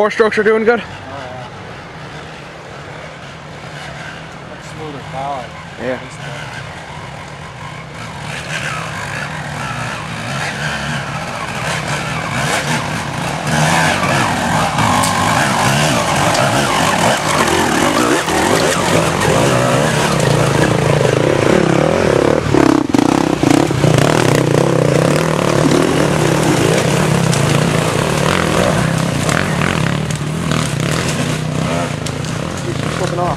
four strokes are doing good? Oh, yeah. Much smoother power. Yeah. Flipping off.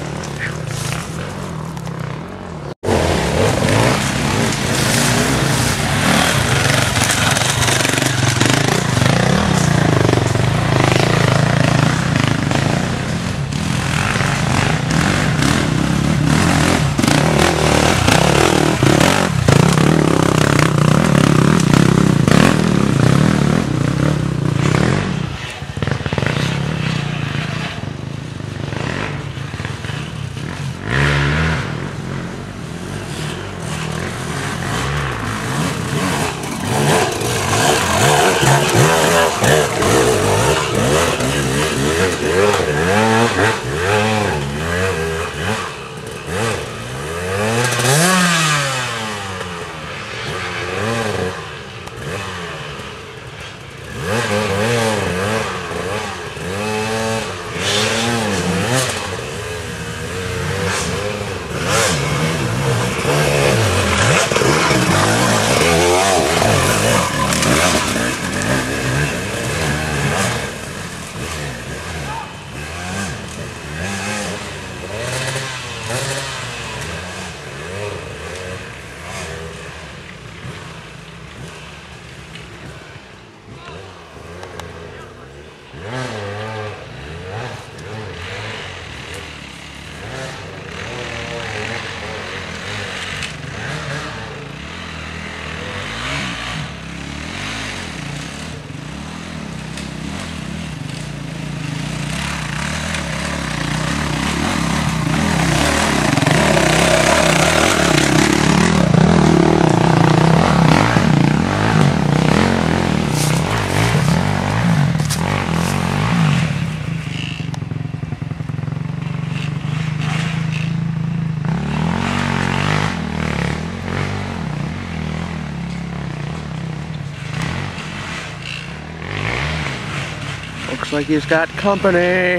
Looks like he's got company.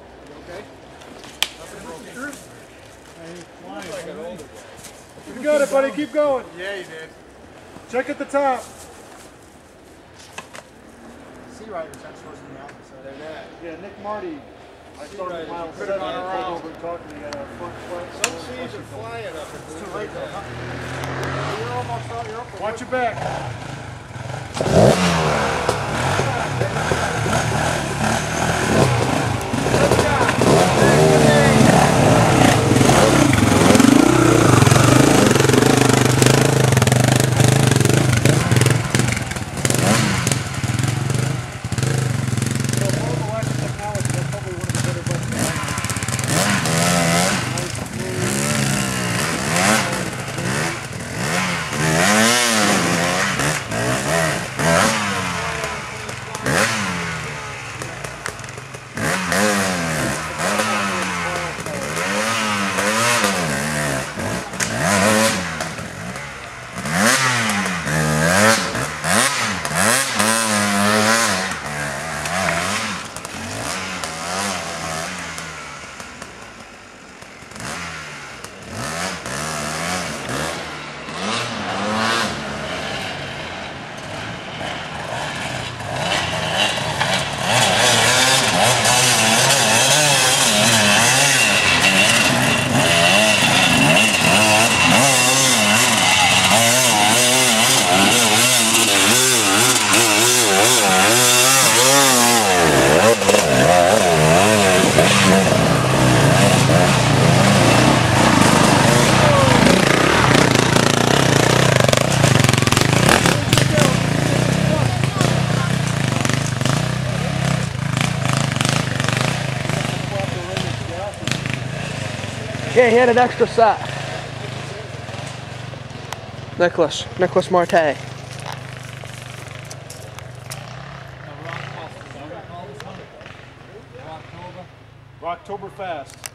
Okay? You got it, buddy. Keep going. Yeah, you did. Check at the top. Sea riders actually supposed to be out. So They're not. yeah, Nick Marty. I started Right, mile you put 7. it on I a pulled route. over and talked to me at a front flat. Some seas are flying up. It's too late though. You're almost out. You're up. Watch your back. Yeah, he had an extra set. Nicholas Marte. Rocktoberfest.